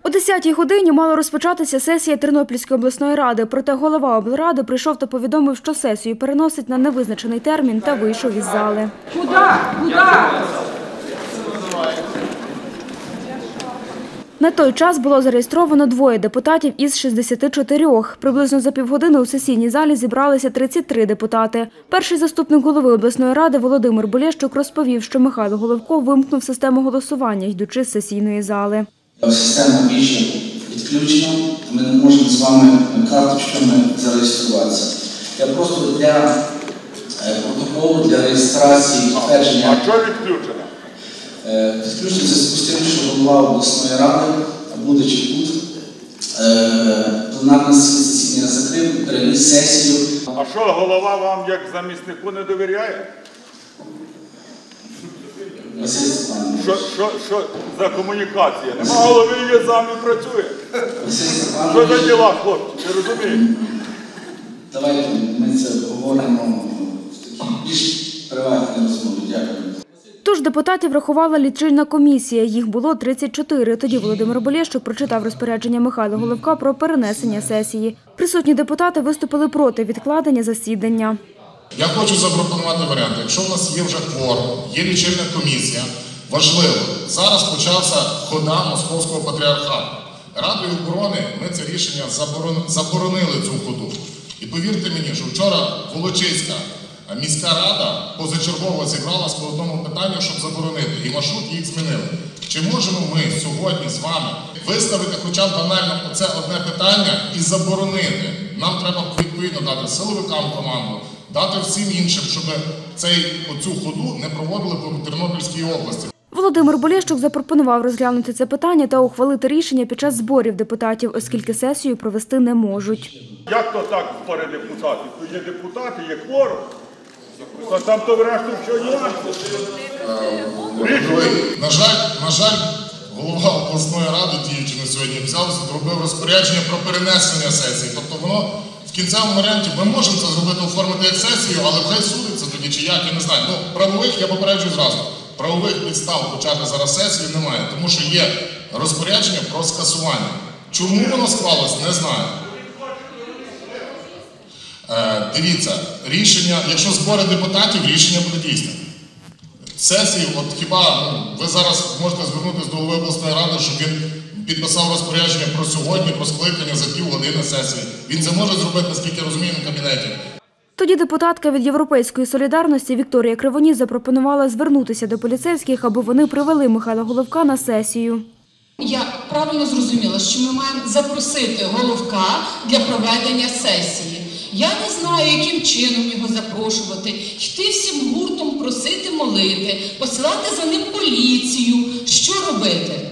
О 10-й годині мала розпочатися сесія Тернопільської обласної ради, проте голова облради прийшов та повідомив, що сесію переносить на невизначений термін та вийшов із зали. На той час було зареєстровано 2 депутатів із 64. Приблизно за півгодини у сесійній залі зібралися 33 депутати. Перший заступник голови обласної ради Володимир Болєщук розповів, що Михайло Головко вимкнув систему голосування, йдучи з сесійної зали. Система більше відключена, ми не можемо з вами карточками зареєструватися. Я просто для протоколу, для реєстрації підтвердження. А що відключено? Відключено в зв'язку з тим, що голова обласної ради, будучи тут, пленарне засідання закрив, переніс сесію. А що, голова вам як заміснику не довіряє? Що за комунікація? Нема голови, є зам і працює. Що за діла, хлопці, не розумієте? Давайте ми це обговоримо в такій більш приватній розмові. Дякую. Тож депутатів рахувала лічильна комісія. Їх було 34. Тоді Володимир Болєщук прочитав розпорядження Михайла Головка про перенесення сесії. Присутні депутати виступили проти відкладення засідання. Я хочу запропонувати варіант. Якщо в нас є вже кворум, є лічильна комісія, важливо, зараз почався хода Московського патріархату. Радою оборони ми це рішення заборонили цю ходу. І повірте мені, що вчора Волочиська міська рада позачергово зібралась по одному питанню, щоб заборонити. І маршрут їх змінили. Чи можемо ми сьогодні з вами виставити хоча б банально оце одне питання і заборонити? Нам треба відповідно дати силовикам команду, дати всім іншим, щоб оцю ходу не проводили по Тернопільській області. Володимир Болєщук запропонував розглянути це питання та ухвалити рішення під час зборів депутатів, оскільки сесію провести не можуть. Як то так перед депутатів? Тут є депутати, є кворум. А там то врешті що є? На жаль, голова обласної ради діючи на сьогодні зробив розпорядження про перенесення сесії. Тобто воно в кінцевому варіанті, ми можемо це зробити, оформити як сесію, але хай судиться тоді чи як, я не знаю. Правових, я попереджую зразу, правових підстав почати зараз сесію немає, тому що є розпорядження про скасування. Чому воно склалось, не знаю. Дивіться, рішення, якщо збори депутатів, рішення буде дійсне. Сесію, от хіба ви зараз можете звернутися до голови обласної ради, щоб він підписав розпорядження про сьогодні, про скликання за півгодини сесії. Він це може зробити, наскільки я розумію, на кабінеті. Тоді депутатка від «Європейської солідарності» Вікторія Кривоніс запропонувала звернутися до поліцейських, аби вони привели Михайла Головка на сесію. Я правильно зрозуміла, що ми маємо запросити Головка для проведення сесії. Я не знаю, яким чином його запрошувати, йти всім гуртом, просити молити, посилати за ним поліцію. Що робити?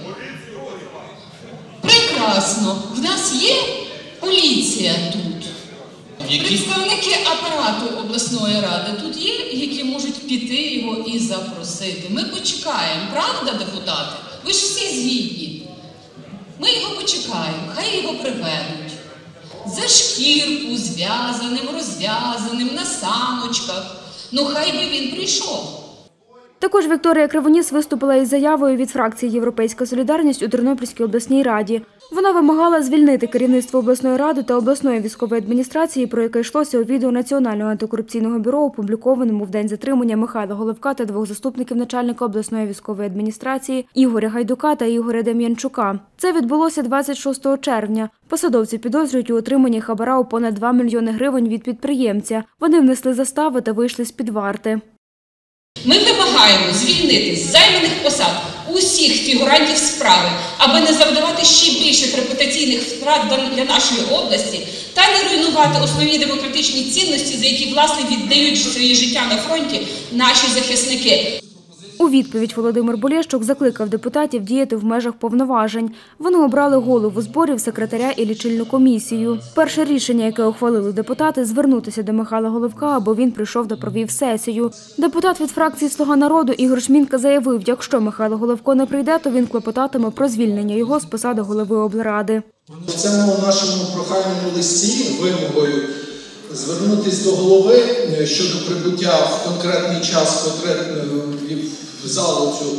Прекрасно. В нас є поліція тут. Представники апарату обласної ради тут є, які можуть піти його і запросити. Ми почекаємо, правда, депутати? Ви ж всі згідні. Ми його почекаємо, хай його приведуть. За шкірку, зв'язаним, розв'язаним, на саночках. Ну, хай би він прийшов. Також Вікторія Кривоніс виступила із заявою від фракції «Європейська солідарність» у Тернопільській обласній раді. Вона вимагала звільнити керівництво обласної ради та обласної військової адміністрації, про яке йшлося у відео Національного антикорупційного бюро, опублікованому в день затримання Михайла Головка та 2 заступників начальника обласної військової адміністрації Ігоря Гайдука та Ігоря Дем'янчука. Це відбулося 26 червня. Посадовці підозрюють у отриманні хабара у понад 2 мільйони гривень від підприємця. Вони внесли застави та вийшли з-під варти. Ми вимагаємо звільнити з займаних посад усіх фігурантів справи, аби не завдавати ще більших репутаційних втрат для нашої області та не руйнувати основні демократичні цінності, за які, власне, віддають своє життя на фронті наші захисники. У відповідь Володимир Болєщук закликав депутатів діяти в межах повноважень. Вони обрали голову зборів, секретаря і лічильну комісію. Перше рішення, яке ухвалили депутати – звернутися до Михайла Головка, аби він прийшов та провів сесію. Депутат від фракції «Слуга народу» Ігор Шмінка заявив, якщо Михайло Головко не прийде, то він клопотатиме про звільнення його з посади голови облради. В цьому нашому прохальному листі вимогою звернутися до голови щодо прибуття в конкретний час в залу цю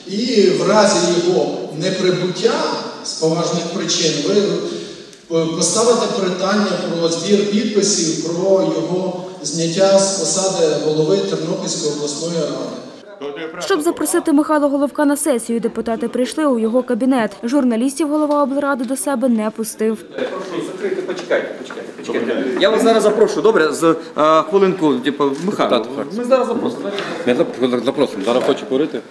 І в разі його неприбуття з поважних причин ви поставите питання про збір підписів, про його зняття з посади голови Тернопільської обласної ради. Щоб запросити Михайла Головка на сесію, депутати прийшли у його кабінет. Журналістів голова облради до себе не пустив. Прошу, закрити, почекайте. Я вас зараз запрошу, добре? За хвилинку, Михайло. Ми зараз запросимо. Запросимо. Зараз хочу говорити.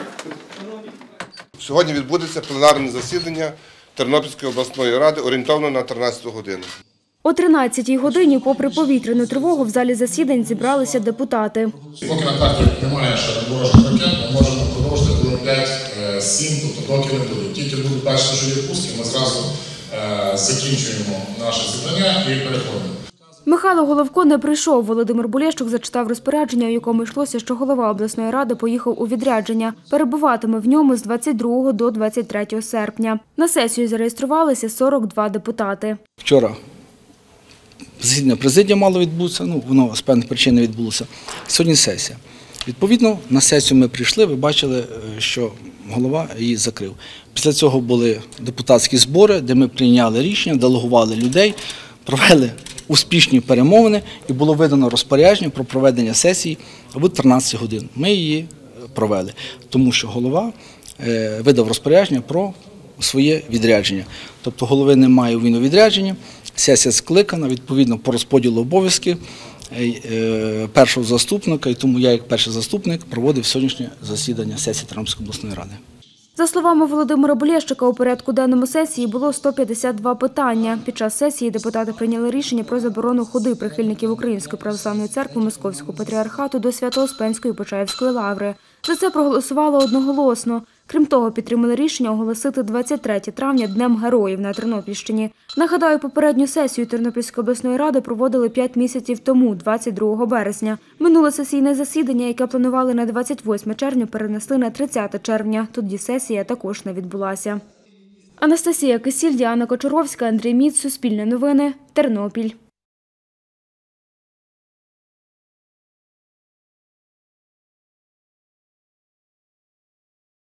Сьогодні відбудеться пленарне засідання Тернопільської обласної ради орієнтовно на 13 годину. О 13-й годині, попри повітряну тривогу, в залі засідань зібралися депутати. Поки на карті немає ще ворожих ракет, ми можемо продовжити хвилин 5-7, тобто доки не буде. Тільки будуть бачити, що є пуски, ми зразу закінчуємо наше зібрання і переходимо. Михайло Головко не прийшов. Володимир Булєщук зачитав розпорядження, у якому йшлося, що голова обласної ради поїхав у відрядження. Перебуватиме в ньому з 22 до 23 серпня. На сесію зареєструвалися 42 депутати. Вчора засідання президії мало відбутися, воно з певних причин не відбулося. Сьогодні сесія. Відповідно, на сесію ми прийшли, ви бачили, що голова її закрив. Після цього були депутатські збори, де ми прийняли рішення, делегували людей, провели успішні перемовини і було видано розпорядження про проведення сесії в 13 годин. Ми її провели, тому що голова видав розпорядження про своє відрядження. Тобто голови немає у відрядженні, сесія скликана, відповідно по розподілу обов'язків першого заступника, і тому я як перший заступник проводив сьогоднішнє засідання сесії Тернопільської обласної ради. За словами Володимира Булєщука, у порядку денному сесії було 152 питання. Під час сесії депутати прийняли рішення про заборону ходи прихильників Української православної церкви Московського патріархату до Свято-Успенської Почаївської лаври. За це проголосували одноголосно. Крім того, підтримали рішення оголосити 23 травня Днем Героїв на Тернопільщині. Нагадаю, попередню сесію Тернопільської обласної ради проводили 5 місяців тому, 22 березня. Минуле сесійне засідання, яке планували на 28 червня, перенесли на 30 червня. Тоді сесія також не відбулася. Анастасія Кисіль, Діана Кочуровська, Андрій Міц, Суспільне новини, Тернопіль.